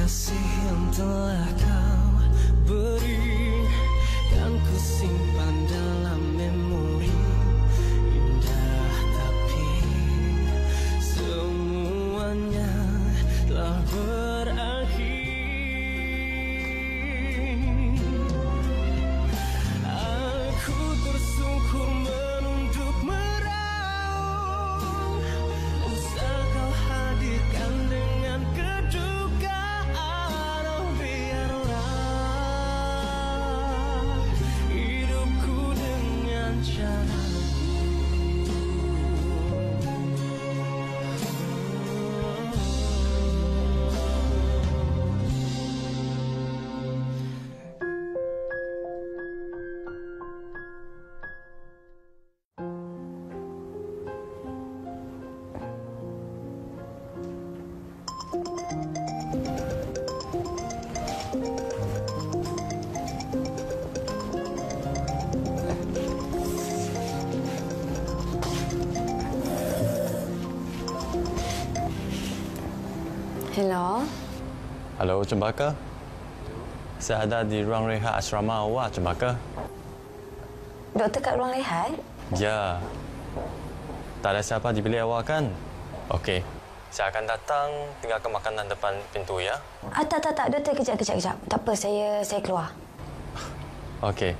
kasih yang telah kau beri, kan ku simpan dalam memori. Indah tapi semuanya telah berakhir. Aku tersungkur menunduk meraung, usah kau hadirkan dengan kedukaan. Oh biarlah hidupku dengan caraku. Hello. Halo, Cempaka. Saya ada di ruang rehat asrama awak, Cempaka. Doktor kat ruang rehat? Ya. Tak ada siapa di bilik awak kan? Okey. Saya akan datang tinggalkan makanan depan pintu ya. Tak. Doktor, kejap. Tak apa, saya keluar. Okey.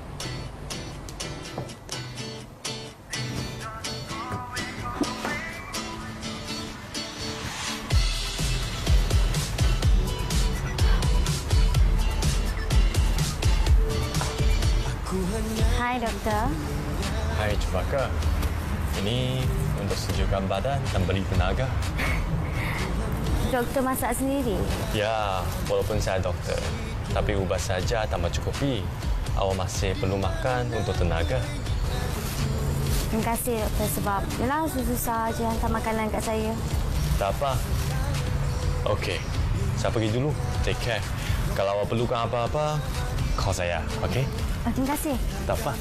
Hai, Doktor. Hai, Cempaka. Ini untuk sejukkan badan dan beri tenaga. Doktor masak sendiri? Ya, walaupun saya doktor, tapi ubat saja tak mencukupi. Awak masih perlu makan untuk tenaga. Terima kasih, Doktor, sebab yelah susah je hantar makanan kat saya. Tak apa. Okey, saya pergi dulu. Take care. Kalau awak perlukan apa-apa, call saya, okey? Terima kasih. Tak apa.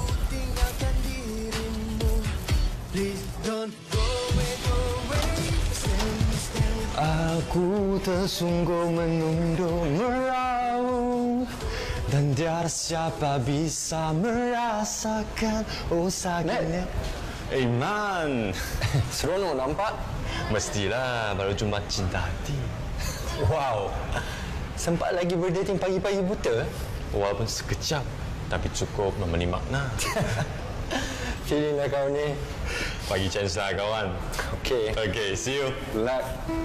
Aku tersungkur menunduk meraung, dan tiada siapa bisa merasakan sakitnya. Man, seronok nampak? Mestilah, baru jumpa cinta hati. Wow, sempat lagi berdating pagi-pagi buta? Walaupun sekejap, tapi cukup memberi makna. Feeling lah kau ni. Bagi chance lah kawan. Okey, see you. Good luck.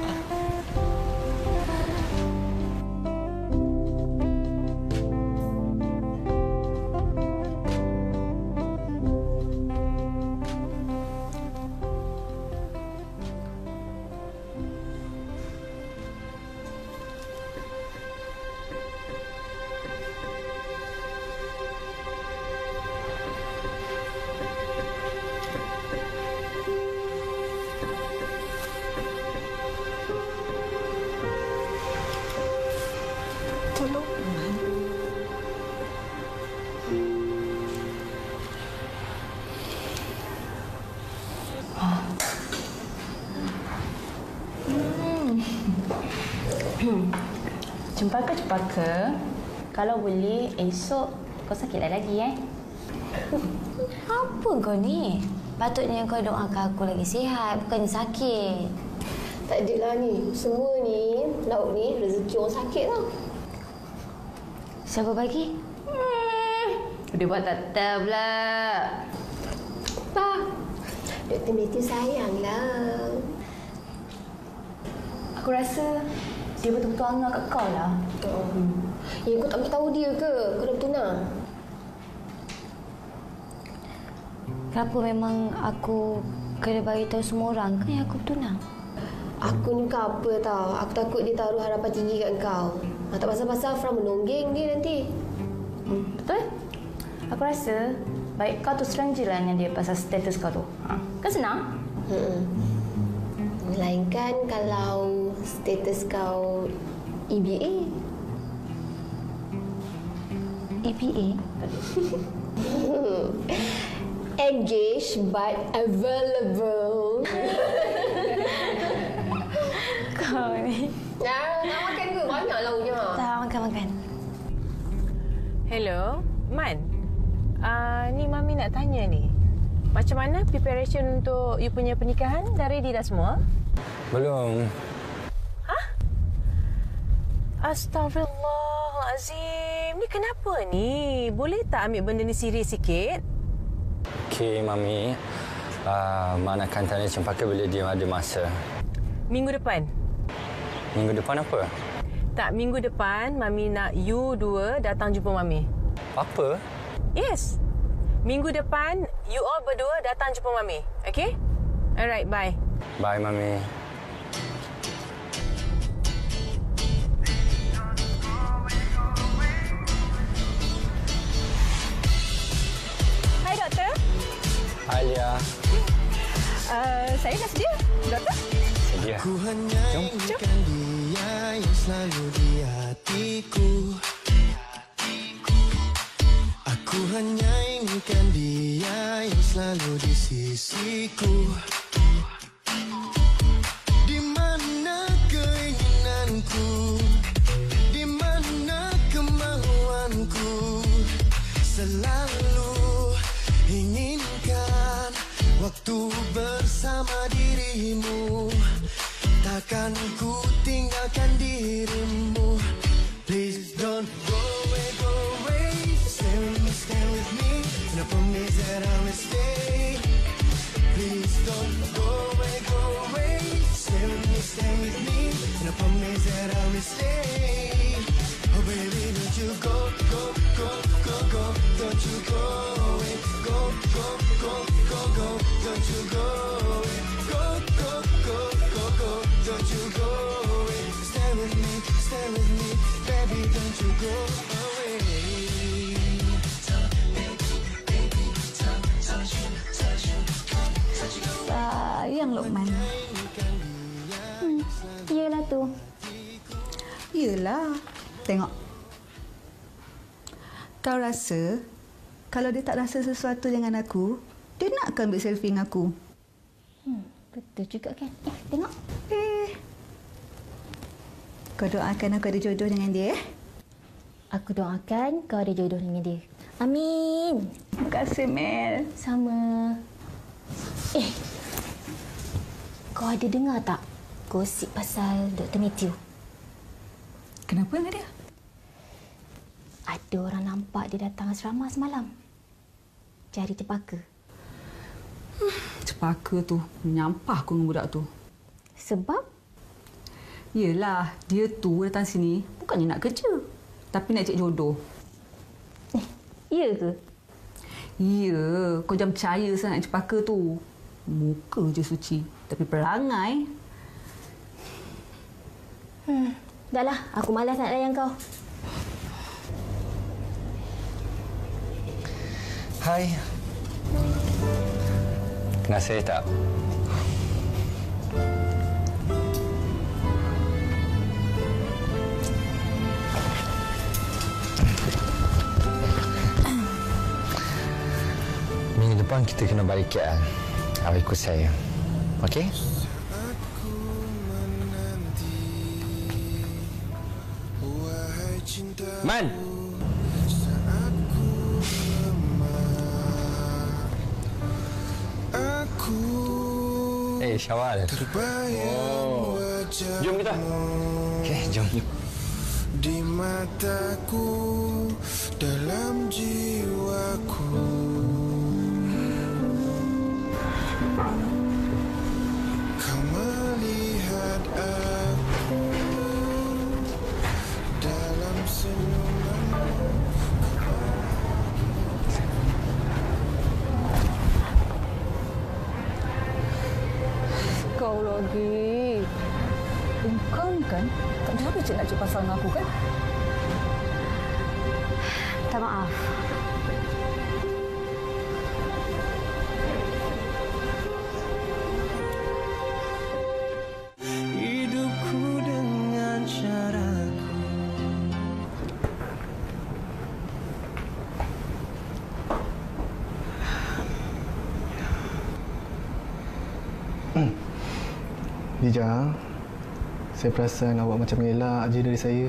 Cempaka, kalau boleh esok kau sakitlah lagi Apa kau ni? Patutnya kau doakan aku lagi sihat, bukannya sakit. Tak adalah ni. Semua ni, lauk ni rezeki orang sakit tau. Siapa bagi? Dia buat tak tahu pula. Pak, Dr. Matthew sayanglah. Aku rasa dia betul-betul angah kat kau lah. Ya, kau tak boleh tahu dia ke? Kau dah bertunang. Kenapa memang aku kena bagi tahu semua orang kan yang aku bertunang? Aku ni bukan apa tau. Aku takut dia taruh harapan tinggi kat kau. Tak pasal-pasal Fran menonggeng dia nanti. Betul? Aku rasa baik kau tu serang je lah dengan dia pasal status kau tu. Kan senang? Melainkan kalau status kau EBA. EBA? Engaged but available. Kau Nak makan ke? Banyak lauknya. Tak, makan. Hello, Man. Ni Mami nak tanya ni. Macam mana preparation untuk you punya pernikahan? Dah ready dah semua? Belum. Astaghfirullahalazim. Ni kenapa ni? Boleh tak ambil benda ni serius sikit? Okey, Mami. Mak akan tanya Cempaka bila dia ada masa. Minggu depan? Minggu depan apa? Tak, minggu depan Mami nak you dua datang jumpa Mami. Apa? Yes. Minggu depan, you all berdua datang jumpa Mami. Okay? Alright, bye. Bye, Mami. Hai, Doktor. Hai, Lia. Saya dah sedia. Doktor? Sedia. Ku hanya inginkan dia yang selalu di hatiku. Aku hanya inginkan dia yang selalu di sisiku. Di mana keinginanku, di mana kemauanku, selalu inginkan waktu bersama dirimu. Takkan ku tinggalkan dirimu. Please don't go away, go away. Stay with me. And I promise that I will stay. Please don't go away, go away. Stay with me. And I promise that I will stay. Oh baby, don't you go, go, go, go, go. Don't you go away. Go, go, go, go, go. Don't you go away. Go, go, go, go, go. Don't you go away. Stay with me, baby, don't you go away. Sayang Lokman. Yelah tu. Yelah. Tengok. Kau rasa kalau dia tak rasa sesuatu dengan aku, dia nakkan ambil selfie dengan aku? Betul juga kan? Tengok. Kau doakan aku ada jodoh dengan dia, Aku doakan kau ada jodoh dengan dia. Amin. Terima kasih, Mel. Sama. Kau ada dengar tak gosip pasal Dr. Matthew? Kenapa dengan dia? Ada orang nampak dia datang asrama semalam. Cari Cempaka. Cempaka tu menyampah aku dengan budak tu. Sebab? Yelah, dia tu datang sini bukannya nak kerja, tapi nak cek jodoh. Ya ke? Ya, kau jangan percaya sangat Cempaka tu. Muka je suci, tapi perangai. Dah lah, aku malas nak layan kau. Hai. Kenal saya tak? Minggu depan kita kena balik KL. Awak ikut saya. Okey? Man! Syawal. Oh. Jom kita. Okey, jom. Di mataku, dalam jiwaku, kau melihat aku dalam senyumanmu. Kau lagi. Kau ni kan tak ada cik nak cik pasal dengan aku kan? Tak maaf. Hidupku dengan caraku. Dija, Saya perasan awak macam elak je dari saya.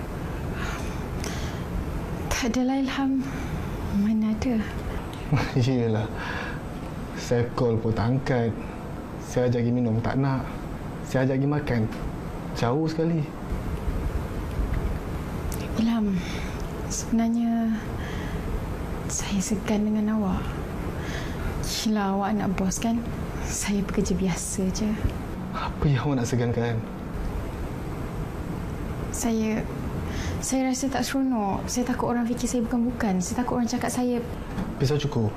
Tak adalah Ilham. Mana ada. Yelah. Saya call pun tak angkat. Saya ajak pergi minum, tak nak. Saya ajak pergi makan, jauh sekali. Ilham, sebenarnya saya segan dengan awak. Gila awak anak bos kan? Saya pekerja biasa je. Apa yang awak nak segankan? Saya rasa tak seronok. Saya takut orang fikir saya bukan-bukan. Saya takut orang cakap saya... Pisau cukur.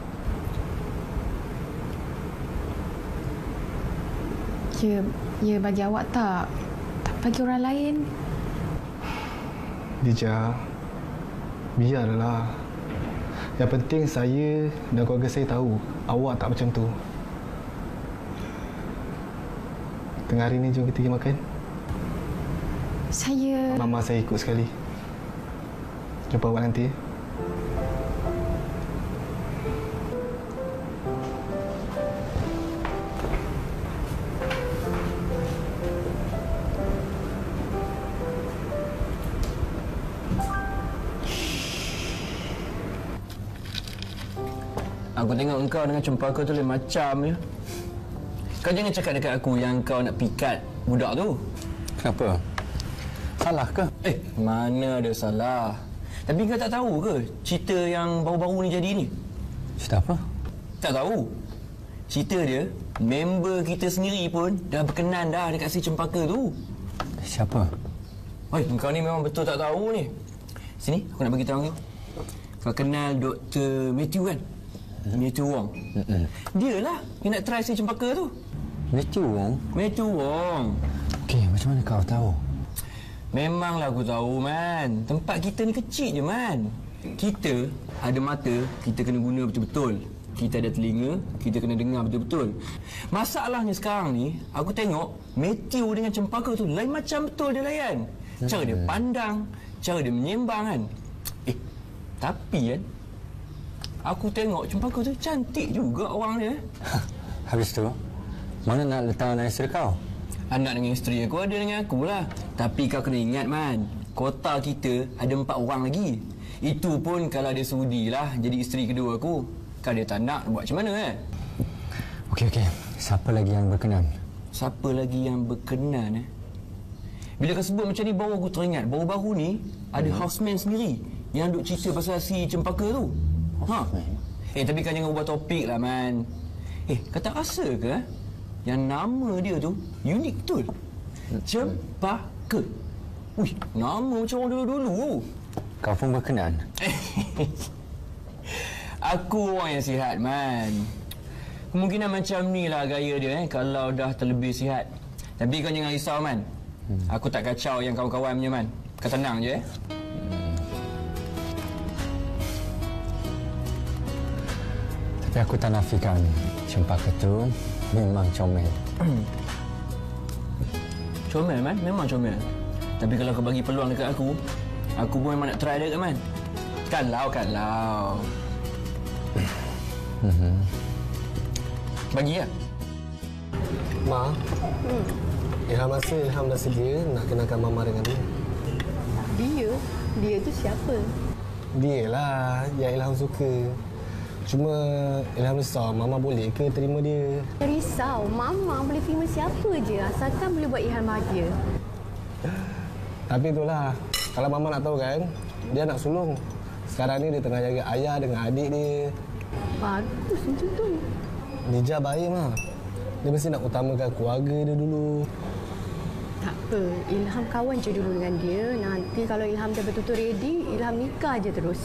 Ya bagi awak tak. Tak bagi orang lain. Dija, biarlah. Yang penting saya dan keluarga saya tahu awak tak macam tu. Tengah hari ni jom kita pergi makan. Mama saya ikut sekali. Jumpa awak nanti. Aku tengok engkau dengan cempaka tu lain macam je. Kau jangan cakap dekat aku yang kau nak pikat budak tu. Kenapa? Salah ke? Mana ada salah. Tapi kau tak tahu ke cerita yang baru-baru ni jadi ni? Cerita apa? Tak tahu. Cerita dia, member kita sendiri pun dah berkenan dah dekat si cempaka tu. Siapa? Oi, kau ni memang betul tak tahu ni. Sini, aku nak bagi tahu kau. Kau kenal Dr. Matthew kan? Matthew Wong. Dia lah yang nak try si cempaka tu. Matthew Wong? Matthew Wong. Okey, macam mana kau tahu? Memanglah aku tahu, Man. Tempat kita ni kecil je, Man. Kita ada mata, kita kena guna betul-betul. Kita ada telinga, kita kena dengar betul-betul. Masalahnya sekarang ni, aku tengok Matthew dengan cempaka tu lain macam betul dia layan. Cara dia pandang, cara dia menyembang kan. Tapi kan, aku tengok cempaka tu cantik juga orang dia. Habis tu, mana nak letak anak isteri kau? Anak dengan isteri aku ada dengan aku lah. Tapi kau kena ingat, Man. Kota kita ada 4 orang lagi. Itu pun kalau dia sudi lah jadi isteri kedua aku. Kalau dia tak nak, buat macam mana Okey. Siapa lagi yang berkenan? Siapa lagi yang berkenan Bila kau sebut macam ni, baru aku teringat. Baru-baru ni, ada houseman sendiri yang duk cerita pasal si cempaka tu. Tapi kau jangan ubah topik lah, Man. Kau tak rasa ke yang nama dia tu unik betul? Cempaka. Wih, nama macam orang dulu-dulu. Kau pun berkenan? Aku orang yang sihat, Man. Kemungkinan macam ni lah gaya dia kalau dah terlebih sihat. Tapi kau jangan risau, Man. Aku tak kacau yang kawan-kawan punya, Man. Kau tenang je. Tapi aku tak nafikan cempaka tu memang comel. Comel, Man. Memang comel. Tapi kalau kau bagi peluang dekat aku pun memang nak try dia, Man. Kalau. Bagi lah. Ma, Ilham rasa Ilham dah sedia nak kenalkan Mama dengan dia. Dia tu siapa? Dia lah yang Ilham suka. Cuma Ilham risau, Mama boleh ke terima dia? Risau, Mama boleh terima siapa je asalkan boleh buat Ilham bahagia. Tapi itulah, kalau Mama nak tahu kan, dia nak sulung. Sekarang ni dia tengah jaga ayah dengan adik dia. Bagus macam tu. Dija baik, Ma. Dia mesti nak utamakan keluarga dia dulu. Tak apa, Ilham kawan je dulu dengan dia. Nanti kalau Ilham dah betul-betul ready, Ilham nikah je terus.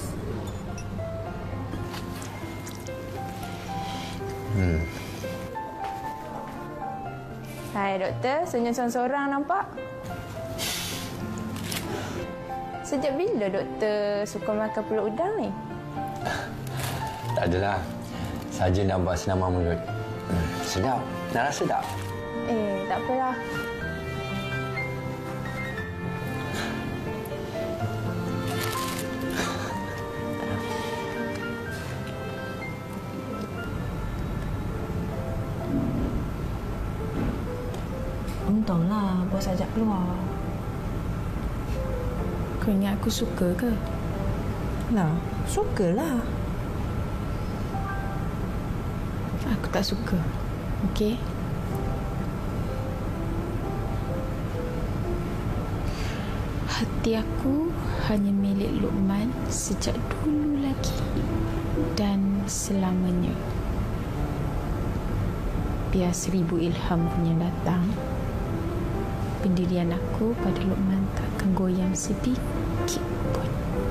Hai doktor, senyum seorang-seorang nampak? Sejak bila doktor suka makan pulut udang ni? Tak adalah. Saja nak buat senama mulut. Sedap. Nak rasa tak? Tak apalah. Untunglah bos ajak keluar. Kau ingat aku suka ke? Lah, sukalah. Aku tak suka. Okey? Hati aku hanya milik Luqman sejak dulu lagi dan selamanya. Biar 1000 ilham punya datang, pendirian aku pada Luqman takkan goyang sedikit pun.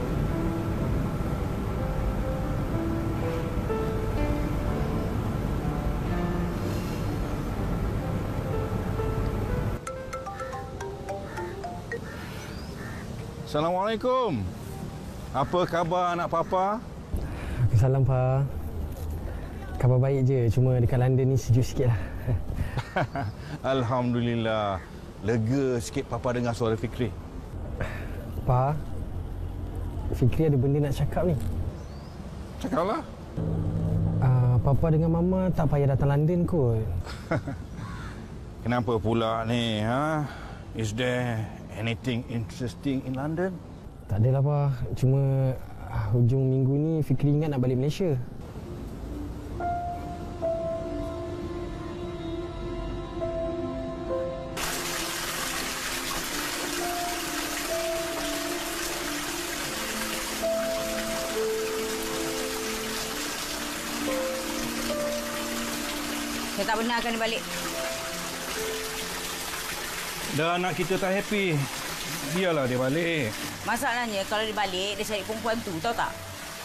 Assalamualaikum. Apa khabar anak papa? Salam, Pa. Khabar baik je. Cuma dekat London ni sejuk sikit lah. Alhamdulillah. Lega sikit papa dengar suara Fikri. Pa, Fikri ada benda nak cakap ni. Cakaplah. Papa dengan Mama tak payah datang London kot. Kenapa pula ni, ha? Is there anything interesting in London? Tak adalah, Pa. Cuma hujung minggu ni Fikri ingat nak balik Malaysia. Saya tak benarkan dia balik. Dah anak kita tak happy. Biarlah dia balik. Masalahnya kalau dia balik, dia cari perempuan tu, tahu tak?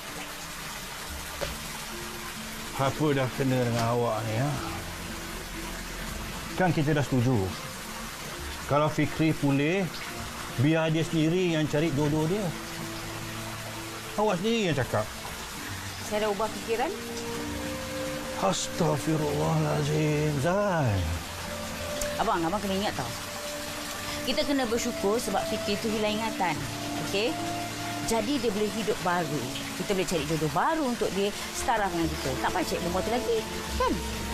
Apa dah kena dengan awak ni, ha? Kan kita dah setuju. Kalau Fikri pulih, biar dia sendiri yang cari jodoh dia. Awak sendiri yang cakap. Saya dah ubah fikiran. Astaghfirullahalazim, Zai. Abang kena ingat tau. Kita kena bersyukur sebab Fikri tu hilang ingatan. Okey? Jadi dia boleh hidup baru. Kita boleh cari jodoh baru untuk dia setara dengan kita. Tak payah cari perempuan tu lagi. Kan?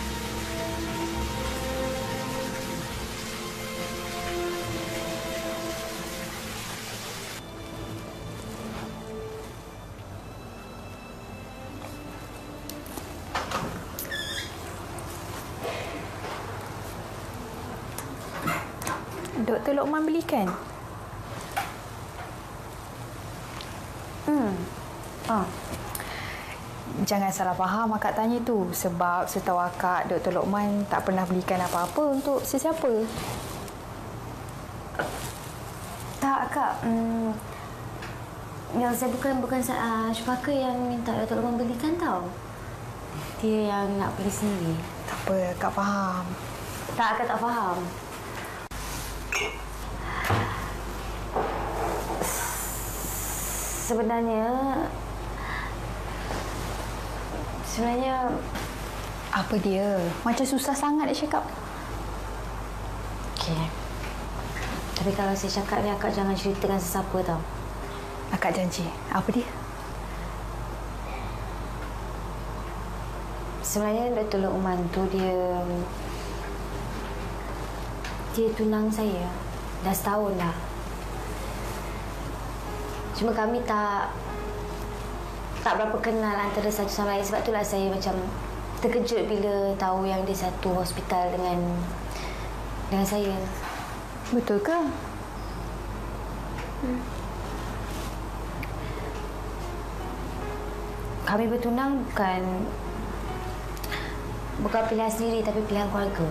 Dr. Luqman belikan? Jangan salah faham akak tanya tu. Sebab setahu akak, Dr. Luqman tak pernah belikan apa-apa untuk sesiapa. Tak, Kak. Yang saya bukan Syufaka yang minta Dr. Luqman belikan tau. Dia yang nak beli sendiri. Tak apa, Kak faham. Tak, Kak tak faham. Sebenarnya apa dia? Macam susah sangat dia cakap. Okey. Tapi kalau saya cakap ni, akak jangan ceritakan sesiapa tau. Akak janji. Apa dia? Sebenarnya Dr. Luqman tu dia tunang saya. Dah setahun dah. Cuma kami tak berapa kenal antara satu sama lain. Sebab itulah saya macam terkejut bila tahu yang dia satu hospital dengan saya. Betul ke? Kami bertunang bukan pilihan sendiri tapi pilihan keluarga.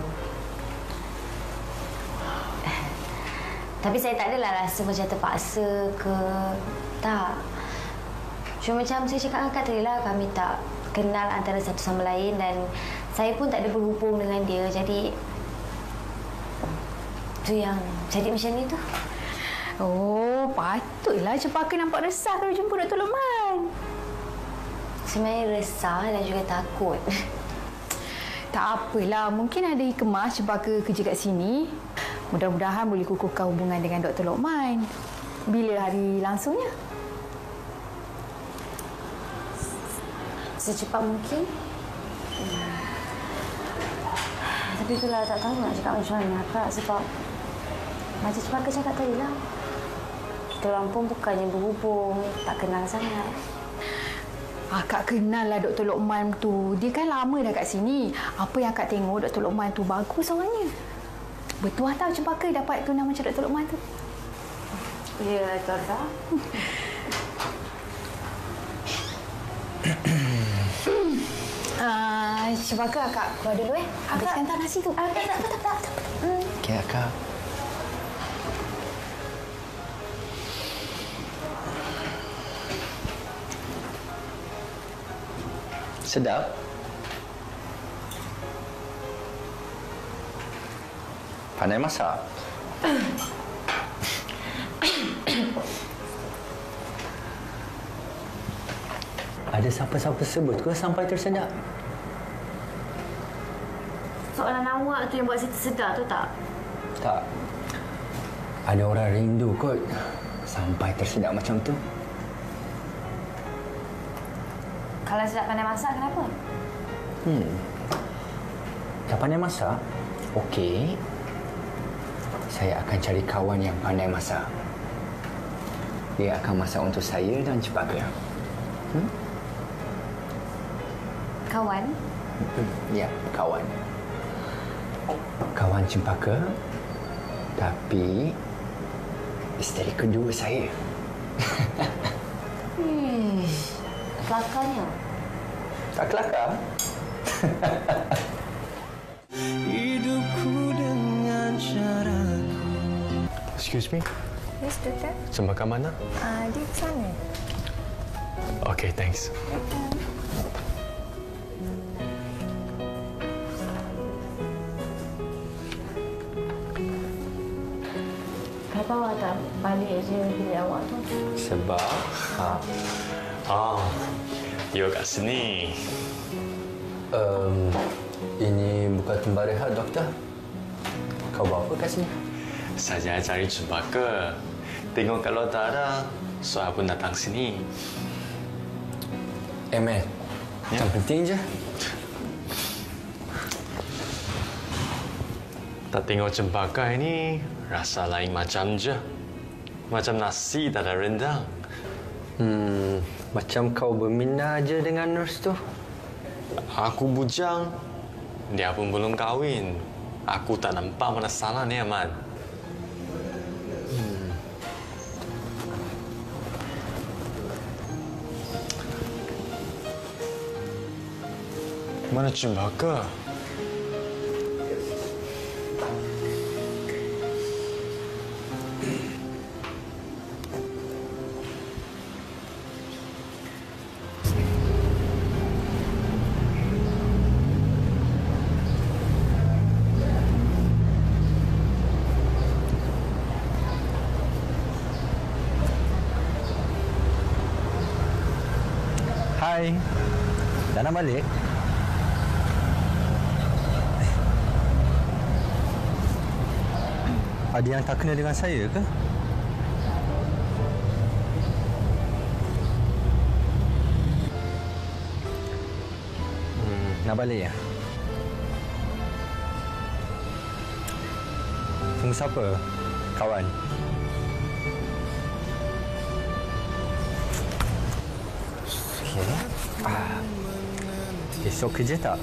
Tapi saya tak adalah rasa macam terpaksa ke tak. Cuma macam saya cakap dengan Kak tadi lah, kami tak kenal antara satu sama lain dan saya pun tak ada berhubung dengan dia. Jadi tu yang jadi macam ni tu. Oh, patutlah Syufaka nampak resah kalau jumpa Dr. Luqman. Sebenarnya resah dan juga takut. Tak apalah, mungkin ada hikmah Syufaka kerja kat sini. Mudah-mudahan boleh kukuhkan hubungan dengan Dr. Luqman. Bila hari langsungnya? Secepat mungkin. Tapi itulah tak tahu nak cakap macam mana, Kak. Sebab Macam Cempaka cakap tadi lah. Kita orang pun bukannya berhubung, tak kenal sangat. Akak kenal lah Dr. Lokman tu. Dia kan lama dah kat sini. Apa yang akak tengok Dr. Lokman tu bagus orangnya. Bertuah tahu Cempaka dapat tunang macam Dr. Lokman tu. Ya, Tuan. Cempaka akak keluar dulu habiskan tak nasi tu. Tak. Okey, Akak. Sedap. Pandai masak. Ada siapa-siapa sebut ke sampai tersedak? Soalan awak tu yang buat saya tersedar tu tak? Tak. Ada orang rindu kot sampai tersedak macam tu. Kalau sedap pandai masak, kenapa? Dah pandai masak? Okey. Saya akan cari kawan yang pandai masak. Dia akan masak untuk saya dan Cempaka. Kawan? Ya, kawan. Kawan Cempaka, tapi isteri kedua saya. Kelakarnya? Tak kelakar? Hidupku dengan caraku. Excuse me, Yes, Doktor. Cempaka mana? Dia ke sana. Okay, thanks. Kenapa awak tak balik je pilih awak tu? Sebab... you kat sini. Ini bukan tempat rehat, Doktor. Kau bawa apa kat sini? Saya cari Cempaka. Tengok kalau tak ada, saya pun datang sini. Man. Yang penting je. Tak tengok Cempaka ini, rasa lain macam je. Macam nasi tak ada rendang. Macam kau berminda aja dengan nurse tu. Aku bujang. Dia pun belum kahwin. Aku tak nampak mana salah ni, Ahmad. Mana Cempaka? Hai. Dah nak balik? Ada yang tak kena dengan saya ke? Nak balik ya? Tunggu siapa? Kawan? Esok kerja tak?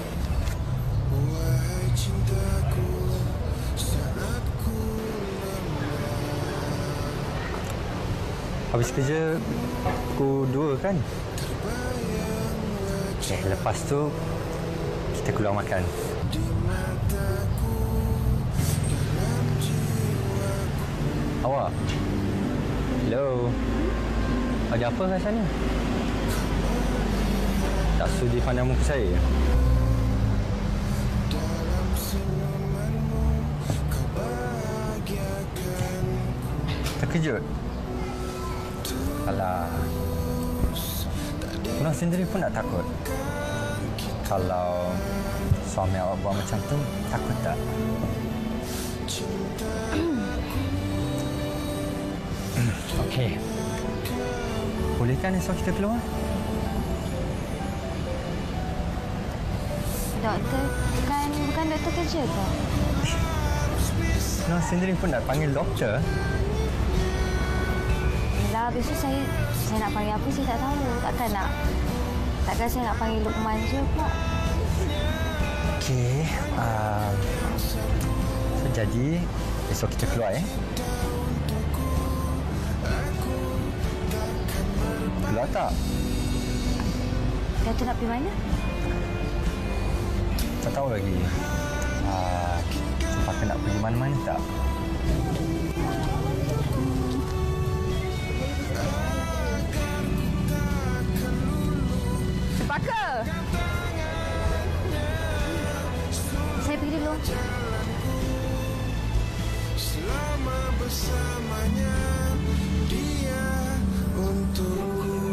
Habis kerja pukul 2 kan? Lepas tu kita keluar makan. Awak? Hello? Ada apa kat sana? Tak sudi pandang muka saya? Terkejut? Alah, Nor sendiri pun tak takut. Kalau suami awak buat macam tu, takut tak? Okey. Boleh kan esok kita keluar? Doktor, bukan doktor kerja ke? Noh sendiri pun nak panggil doktor. Yelah, habis tu saya nak panggil apa saya tak tahu. Takkan saya nak panggil Luqman je pula. Okey. So, jadi esok kita keluar Keluar tak? Datuk nak pergi mana? Tak tahu lagi. Cempaka nak pergi mana-mana tak? Cempaka! Saya pergi dulu. Selama bersamanya dia untukku.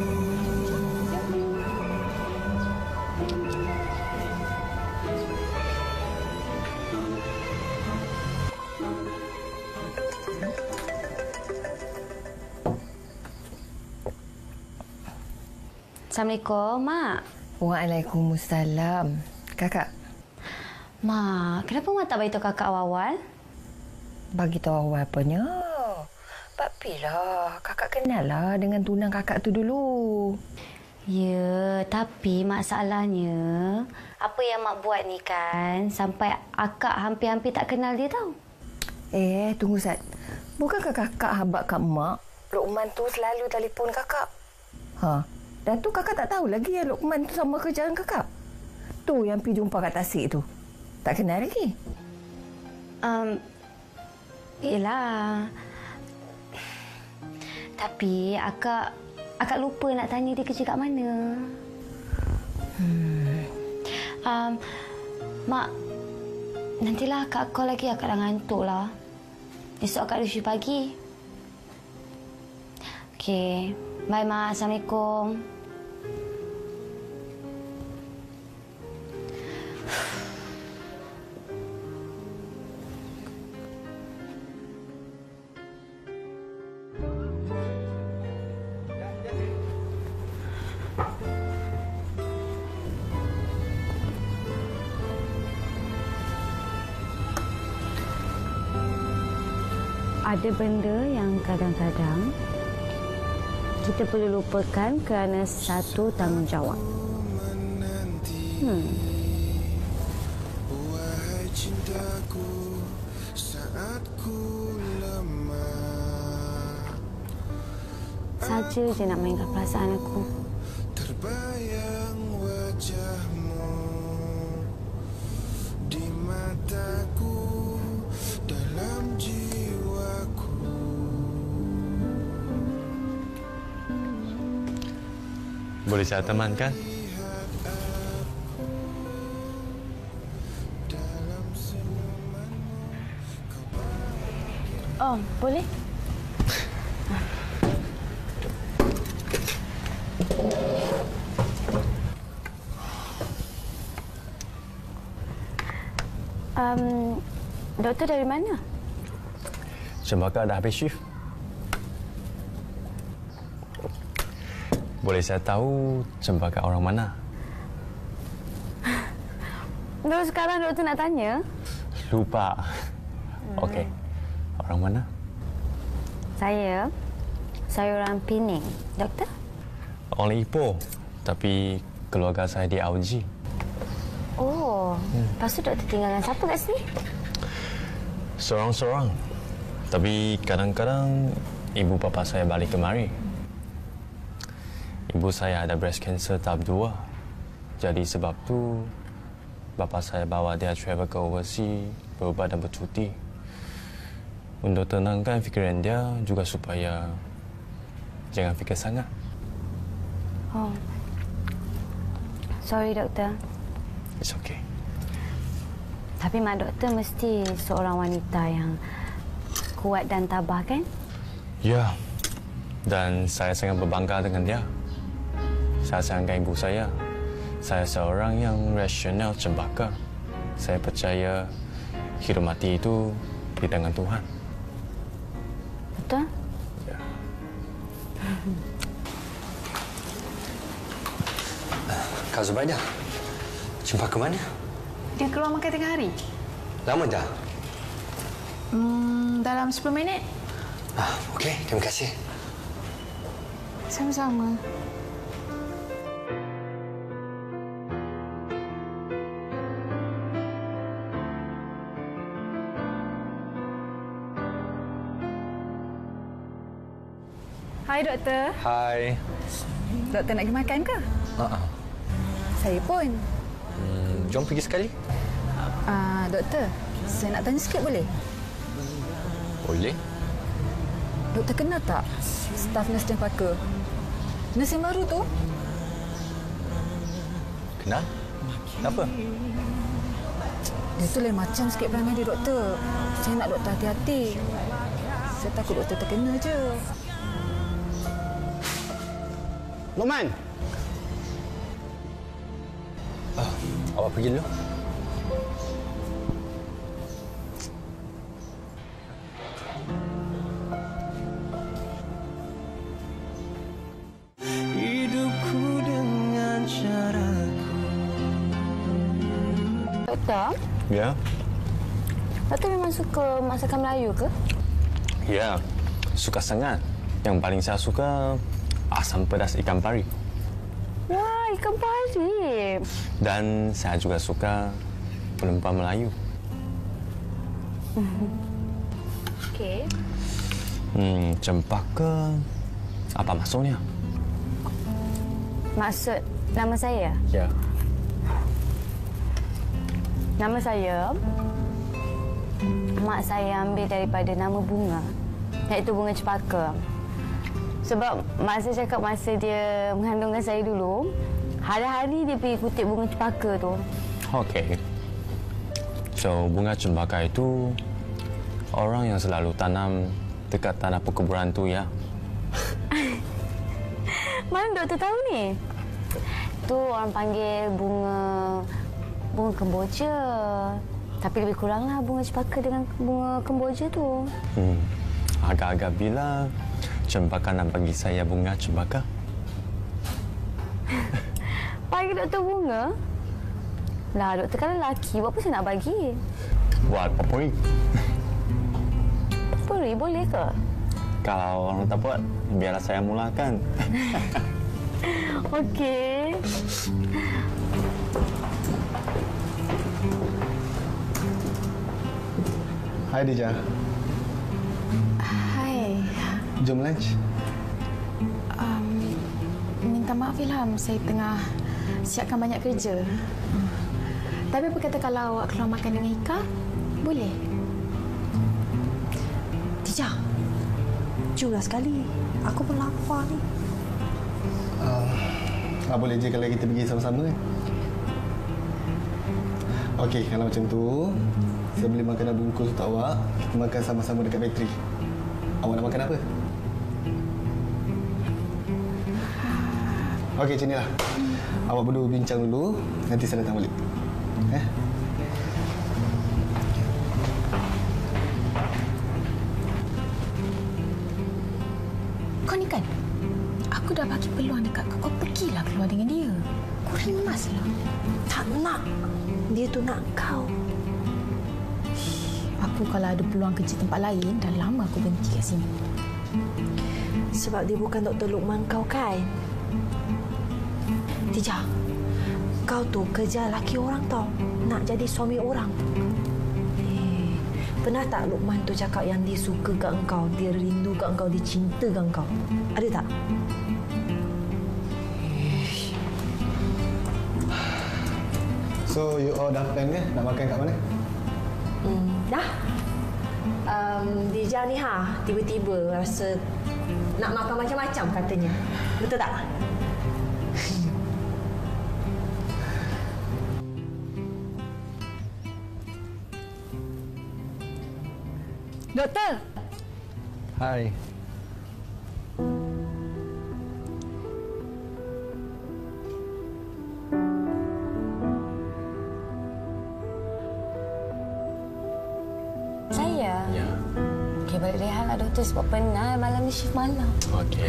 Assalamualaikum, Mak. Waalaikumsalam. Kakak. Mak, kenapa Mak tak beritahu kakak awal-awal? Bagi tahu awal apanya? Papilah, kakak kenal lah dengan tunang kakak tu dulu. Ya, tapi masalahnya apa yang Mak buat ni kan sampai akak hampir-hampir tak kenal dia tau. Tunggu Sat. Bukankah kakak habak kat Mak, Luqman tu selalu telefon kakak? Dan tu kakak tak tahu lagi yang Luqman tu sama kerjaan kakak. Tu yang pergi jumpa kat Tasik tu. Tak kenal lagi? Yelah. Tapi akak lupa nak tanya dia kerja kat mana. Mak, nantilah akak call lagi. Akak dah ngantuk lah. Esok akak ada shift pagi. Okey. Bye, Mak. Assalamualaikum. Ada benda yang kadang-kadang kita perlu lupakan kerana satu tanggungjawab. Wahai cintaku, saat ku lemah saja je nak mainkan perasaan aku. Terbayang wajahmu di mataku, dalam jiwaku. Boleh saya temankan? Oh, boleh? Doktor dari mana? Cempaka dah habis shift. Boleh saya tahu Cempaka orang mana? Dulu sekarang doktor nak tanya? Lupa. Okey. Orang mana? Saya orang Pening. Doktor? Orang Ipoh. Tapi keluarga saya di Auji. Oh, lepas tu doktor tinggal dengan siapa kat sini? Seorang-seorang. Tapi kadang-kadang ibu bapa saya balik kemari. Ibu saya ada breast cancer tahap 2. Jadi sebab tu bapa saya bawa dia travel ke overseas, berubat dan bercuti. Untuk tenangkan fikiran dia juga supaya jangan fikir sangat. Oh. Sorry doktor. It's okay. Tapi mak doktor mesti seorang wanita yang kuat dan tabah kan? Ya. Dan saya sangat berbangga dengan dia. Saya sayangkan ibu saya. Saya seorang yang rasional Cempaka. Saya percaya hidup mati itu di tangan Tuhan. Betul? Ya. Kak Zubaidah, Cempaka mana? Dia keluar makan tengah hari. Lama dah? Dalam 10 minit. Okey, terima kasih. Sama-sama. Hai, Doktor. Hai. Doktor nak pergi makan ke? Saya pun. Jom pergi sekali. Doktor, saya nak tanya sikit boleh? Boleh. Doktor kenal tak staf nurse Cempaka? Nurse yang baru tu? Kenal? Kenapa? Dia tu lain macam sikit perangai dia, Doktor. Saya nak doktor hati-hati. Saya takut doktor terkena je. Lokman! Awak pergi dulu. Hidupku dengan caraku. Doktor, Ya? Doktor memang suka masakan Melayu ke? Ya, suka sangat. Yang paling saya suka asam pedas ikan pari. Wah, ikan pari. Dan saya juga suka perempuan Melayu. Okey. Cempaka, apa maksudnya? Maksud nama saya? Ya. Nama saya, mak saya ambil daripada nama bunga, iaitu bunga cempaka. Sebab mak saya cakap masa dia mengandungkan saya dulu, hari-hari dia pergi kutip bunga cempaka tu. Okey. So, bunga cempaka itu orang yang selalu tanam dekat tanah perkuburan tu, ya? Mana doktor tahu ni? Tu orang panggil bunga kemboja. Tapi lebih kuranglah bunga cempaka dengan bunga kemboja tu. Agak-agak bila Cempaka nak bagi saya bunga cempaka? Bagi doktor bunga? Lah, doktor kan lelaki. Buat apa saya nak bagi? Buat potpourri. Potpourri boleh ke? Kalau orang tak buat, biarlah saya mulakan. Okey. Hai Dija. Hai. Jom lunch. Minta maaf Ilham, saya tengah siapkan banyak kerja. Tapi apa kata kalau awak keluar makan dengan Ika? Boleh? Dija, jomlah sekali. Aku pun lapar ni. Boleh je kalau kita pergi sama-sama kan? Okey, kalau macam tu, saya beli makanan bungkus untuk awak. Kita makan sama-sama dekat bateri. Awak nak makan apa? Okey, macam inilah. Awak berdua bincang dulu, nanti saya datang balik. Kau ni kan, aku dah bagi peluang dekat kau. Kau pergilah keluar dengan dia. Kau rimaslah. Tak nak. Dia tu nak kau. Aku kalau ada peluang kerja tempat lain, dah lama aku berhenti kat sini. Sebab dia bukan Dr. Lokman kau kan? Dija, kau tu kerja laki orang tau. Nak jadi suami orang. Pernah tak Lokman tu cakap yang dia suka kat engkau, dia rindu kat engkau, dia cinta kat engkau? Ada tak? So, you all dah plan ke? Nak makan kat mana? Dah. Dija ni tiba-tiba rasa nak makan macam-macam katanya. Betul tak? Doktor. Hai. Saya? Ya. Okey, balik rehat lah doktor sebab penat malam ni shift malam. Okey.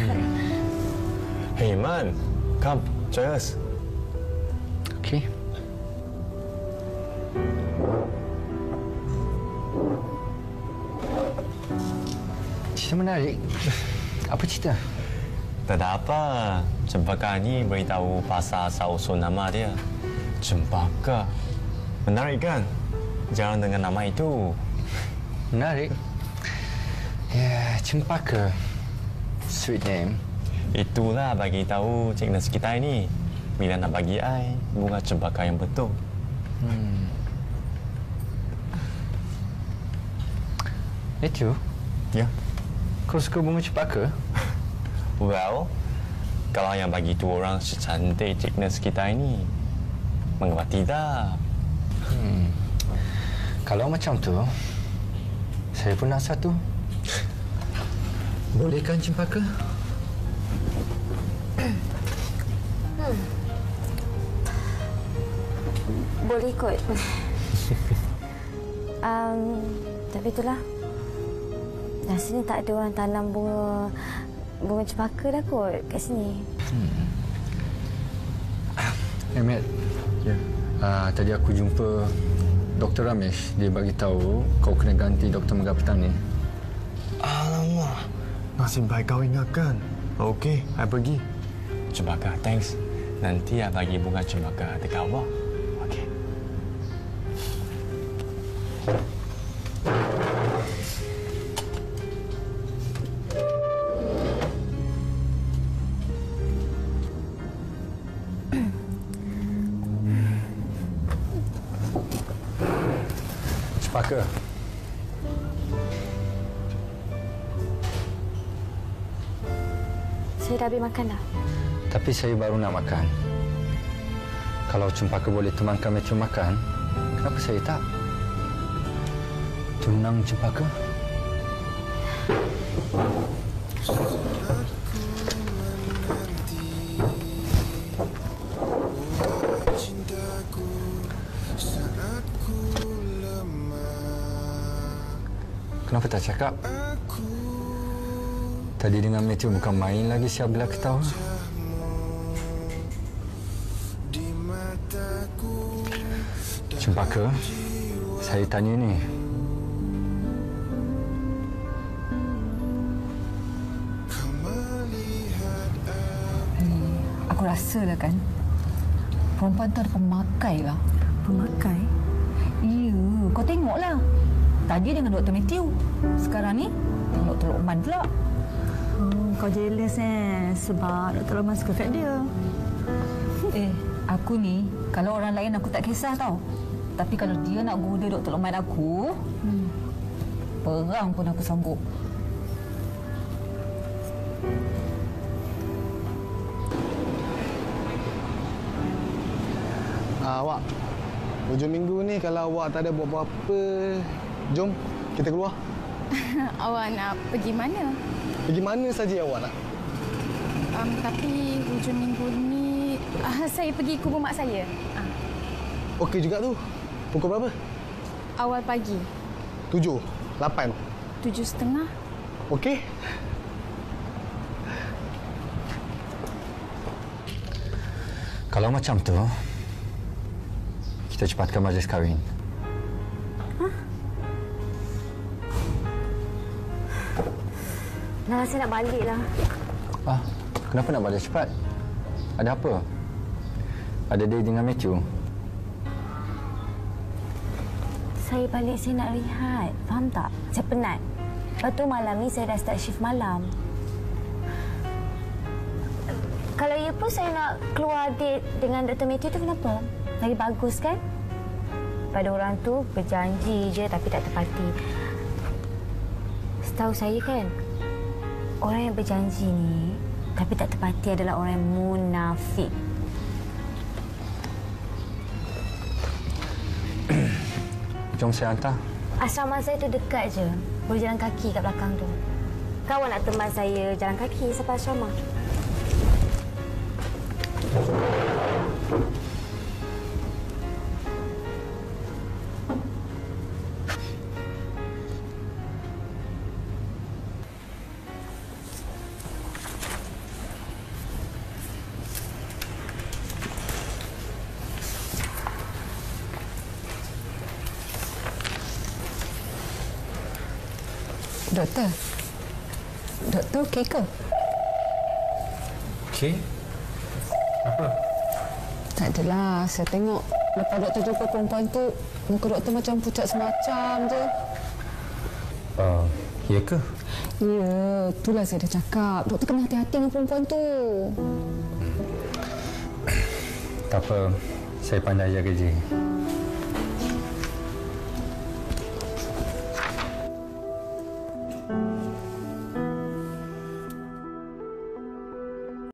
Hey, Man. Come, join us. Okey. Cerita menarik. Apa cerita? Tak ada apa. Cempaka ni beritahu pasal asal-usul nama dia. Cempaka. Menarik kan? Jangan dengan nama itu. Menarik? Ya, Cempaka. Sweet name. Itulah bagi tahu cik nurse kita ini bila nak bagi ai bunga cempaka yang betul. Itu? Ya. Kau suka bunga cempaka? Well, kalau yang bagi tu orang secantik cik nurse kita ini, mengapa tidak? Kalau macam tu, saya pun nak satu. Boleh kan cempaka? Boleh kot. Tapi itulah. Rasanya tak ada orang tanam bunga cempaka dah kot kat sini. Matt. Ya. Tadi aku jumpa Dr. Ramesh. Dia bagi tahu kau kena ganti Dr. Megar Petani. Alamak. Nasib baik kau ingatkan. Okey, saya pergi. Cempaka, thanks. Nanti saya bagi bunga cempaka dekat awak. Okey. Cempaka. Saya dah habis makan dah. Tapi saya baru nak makan. Kalau Cempaka boleh temankan Matthew makan, kenapa saya tak? Tunang Cempaka. Kenapa tak cakap? Tadi dengan Matthew bukan main lagi siap bila ketawa. Cempaka, saya tanya ni. Aku rasalah kan, perempuan tu ada pemakai lah. Pemakai? Ya, kau tengoklah. Tadi dengan Dr. Matthew. Sekarang ni, dengan Dr. Lokman pula. Kau jealous sebab Dr. Lokman suka kat dia. Aku ni, kalau orang lain aku tak kisah tau. Tapi kalau dia nak goda Dr. Lokman aku, perang pun aku sanggup. Awak, hujung minggu ni kalau awak tak ada buat apa-apa, jom kita keluar. Awak nak pergi mana? Pergi mana saja awak nak. Tapi hujung minggu ni saya pergi kubur mak saya. Okey juga tu. Pukul berapa? Awal pagi. 7, 8. 7:30. Okey. Kalau macam tu, kita cepatkan majlis kahwin. Nah, saya nak balik lah. Kenapa nak balik cepat? Ada apa? Ada date dengan Matthew? Saya balik, saya nak rehat. Faham tak? Saya penat. Lepas tu malam ni saya dah start shift malam. Kalau ya pun saya nak keluar date dengan Dr. Matthew tu kenapa? Lagi bagus kan? Pada orang tu berjanji je tapi tak tepati. Setahu saya kan, orang yang berjanji ni tapi tak tepati adalah orang yang munafik. Jom saya hantar. Asrama saya tu dekat je. Boleh jalan kaki kat belakang tu. Kawan nak teman saya jalan kaki sampai asrama. Doktor, Doktor okey ke? Okey. Apa? Tak adalah. Saya tengok lepas doktor jumpa perempuan tu, muka doktor macam pucat semacam je. Ya ke? Ya, itulah saya dah cakap. Doktor kena hati-hati dengan perempuan tu. Tak apa. Saya pandai jaga diri.